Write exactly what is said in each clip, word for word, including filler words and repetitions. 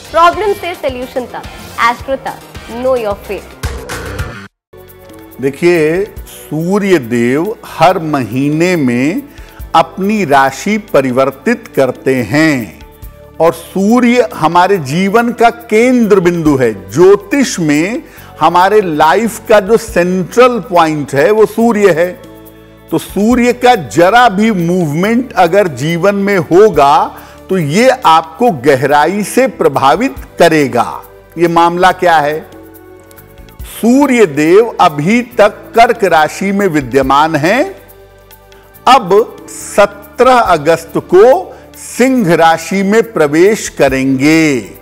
Problem से solution तक, astro तक, नो योर फेट। देखिए, सूर्य देव हर महीने में अपनी राशि परिवर्तित करते हैं और सूर्य हमारे जीवन का केंद्र बिंदु है। ज्योतिष में हमारे लाइफ का जो सेंट्रल पॉइंट है वो सूर्य है। तो सूर्य का जरा भी मूवमेंट अगर जीवन में होगा तो ये आपको गहराई से प्रभावित करेगा। ये मामला क्या है? सूर्य देव अभी तक कर्क राशि में विद्यमान हैं। अब सत्रह अगस्त को सिंह राशि में प्रवेश करेंगे।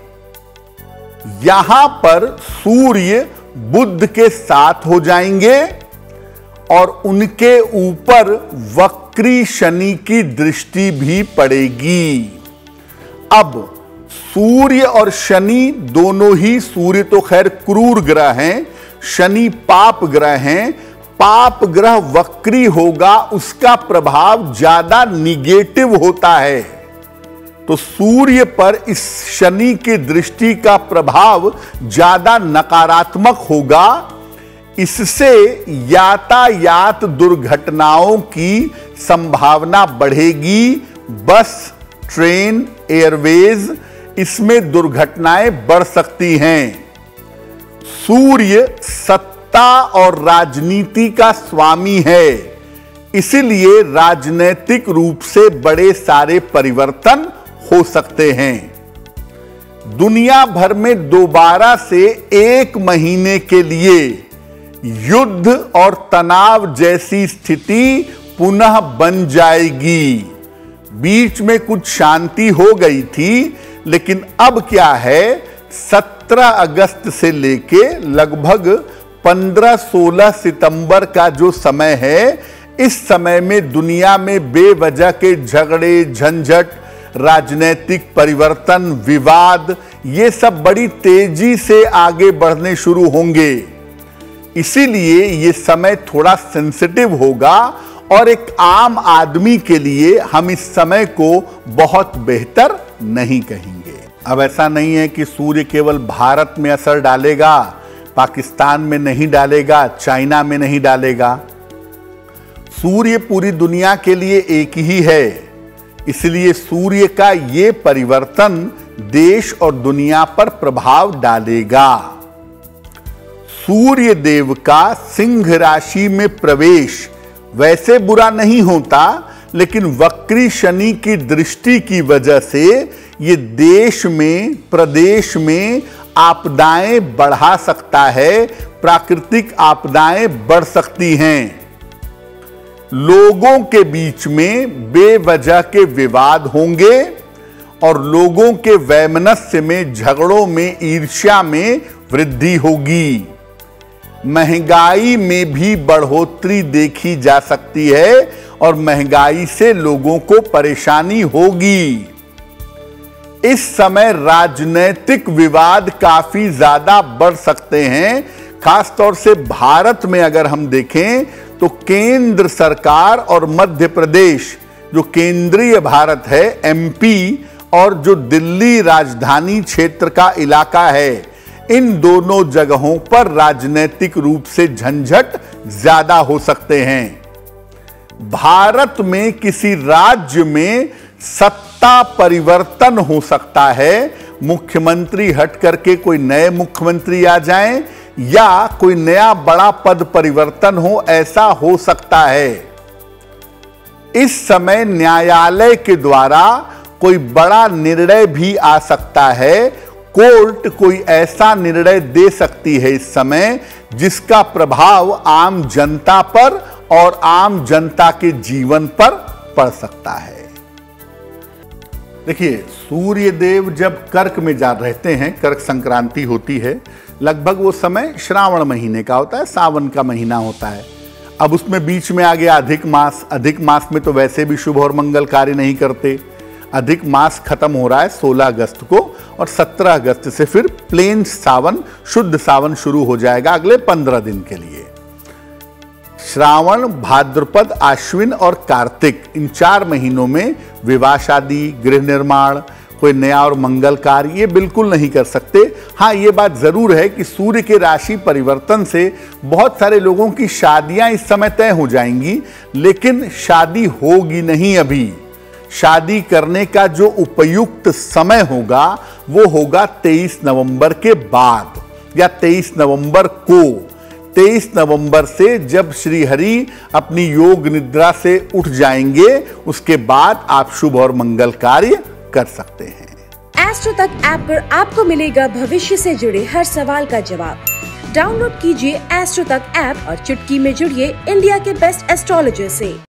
यहां पर सूर्य बुध के साथ हो जाएंगे और उनके ऊपर वक्री शनि की दृष्टि भी पड़ेगी। अब सूर्य और शनि दोनों ही, सूर्य तो खैर क्रूर ग्रह हैं, शनि पाप ग्रह हैं। पाप ग्रह वक्री होगा, उसका प्रभाव ज्यादा निगेटिव होता है। तो सूर्य पर इस शनि की दृष्टि का प्रभाव ज्यादा नकारात्मक होगा। इससे यातायात दुर्घटनाओं की संभावना बढ़ेगी। बस, ट्रेन, एयरवेज, इसमें दुर्घटनाएं बढ़ सकती हैं। सूर्य सत्ता और राजनीति का स्वामी है, इसलिए राजनीतिक रूप से बड़े सारे परिवर्तन हो सकते हैं। दुनिया भर में दोबारा से एक महीने के लिए युद्ध और तनाव जैसी स्थिति पुनः बन जाएगी। बीच में कुछ शांति हो गई थी, लेकिन अब क्या है, सत्रह अगस्त से लेके लगभग पंद्रह सोलह सितंबर का जो समय है, इस समय में दुनिया में बेवजह के झगड़े, झंझट, राजनीतिक परिवर्तन, विवाद, ये सब बड़ी तेजी से आगे बढ़ने शुरू होंगे। इसीलिए ये समय थोड़ा सेंसिटिव होगा और एक आम आदमी के लिए हम इस समय को बहुत बेहतर नहीं कहेंगे। अब ऐसा नहीं है कि सूर्य केवल भारत में असर डालेगा, पाकिस्तान में नहीं डालेगा, चाइना में नहीं डालेगा। सूर्य पूरी दुनिया के लिए एक ही है, इसलिए सूर्य का ये परिवर्तन देश और दुनिया पर प्रभाव डालेगा। सूर्य देव का सिंह राशि में प्रवेश वैसे बुरा नहीं होता, लेकिन वक्री शनि की दृष्टि की वजह से ये देश में, प्रदेश में आपदाएं बढ़ा सकता है। प्राकृतिक आपदाएं बढ़ सकती हैं। लोगों के बीच में बेवजह के विवाद होंगे और लोगों के वैमनस्य में, झगड़ों में, ईर्ष्या में वृद्धि होगी। महंगाई में भी बढ़ोतरी देखी जा सकती है और महंगाई से लोगों को परेशानी होगी। इस समय राजनीतिक विवाद काफी ज्यादा बढ़ सकते हैं। खासतौर से भारत में अगर हम देखें तो केंद्र सरकार और मध्य प्रदेश, जो केंद्रीय भारत है, एमपी, और जो दिल्ली राजधानी क्षेत्र का इलाका है, इन दोनों जगहों पर राजनीतिक रूप से झंझट ज्यादा हो सकते हैं। भारत में किसी राज्य में सत्ता परिवर्तन हो सकता है। मुख्यमंत्री हट करके कोई नए मुख्यमंत्री आ जाएं या कोई नया बड़ा पद परिवर्तन हो, ऐसा हो सकता है। इस समय न्यायालय के द्वारा कोई बड़ा निर्णय भी आ सकता है। कोर्ट कोई ऐसा निर्णय दे सकती है इस समय जिसका प्रभाव आम जनता पर और आम जनता के जीवन पर पड़ सकता है। देखिए, सूर्य देव जब कर्क में जा रहते हैं, कर्क संक्रांति होती है, लगभग वो समय श्रावण महीने का होता है, सावन का महीना होता है। अब उसमें बीच में आ गया अधिक मास। अधिक मास में तो वैसे भी शुभ और मंगल कार्य नहीं करते। अधिक मास खत्म हो रहा है सोलह अगस्त को और सत्रह अगस्त से फिर प्लेन सावन, शुद्ध सावन शुरू हो जाएगा अगले पंद्रह दिन के लिए। श्रावण, भाद्रपद, आश्विन और कार्तिक, इन चार महीनों में विवाह, शादी, गृह निर्माण, कोई नया और मंगल कार्य, ये बिल्कुल नहीं कर सकते। हाँ, ये बात जरूर है कि सूर्य के राशि परिवर्तन से बहुत सारे लोगों की शादियां इस समय तय हो जाएंगी, लेकिन शादी होगी नहीं। अभी शादी करने का जो उपयुक्त समय होगा वो होगा तेईस नवंबर के बाद, या तेईस नवंबर को। तेईस नवंबर से जब श्री हरि अपनी योग निद्रा से उठ जाएंगे, उसके बाद आप शुभ और मंगल कार्य कर सकते हैं। एस्ट्रो तक ऐप पर आपको मिलेगा भविष्य से जुड़े हर सवाल का जवाब। डाउनलोड कीजिए एस्ट्रो तक ऐप और चुटकी में जुड़िए इंडिया के बेस्ट एस्ट्रोलॉजर से।